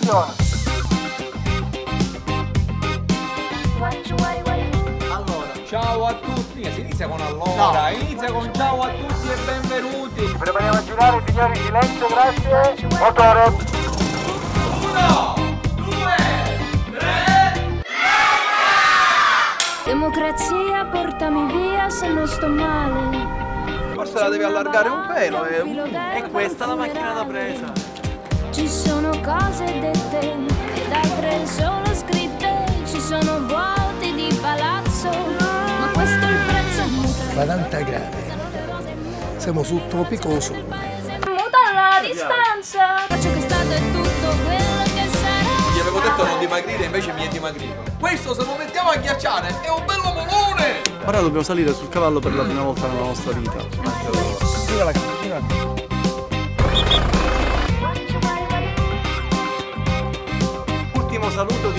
attenzione. Ciao a tutti, si inizia con allora, no. Inizia con ciao a tutti e benvenuti. Ci prepariamo a girare, signori, silenzio, grazie. Motore. 1, 2, 3. Democrazia, portami via se non sto male. Forse la devi allargare un pelo È questa la macchina da presa. Ci sono cose dette ed altre solo scritte. Ci sono vuoti di palazzo. 40 gradi, siamo sul tropico sole. Muta la distanza. Ciò che è stato è tutto quello che sarà. Gli avevo detto non dimagrire, invece mi è dimagrito. Questo se lo mettiamo a ghiacciare è un bello molone! Ora dobbiamo salire sul cavallo per la prima volta nella nostra vita. Tira la camera. Ultimo saluto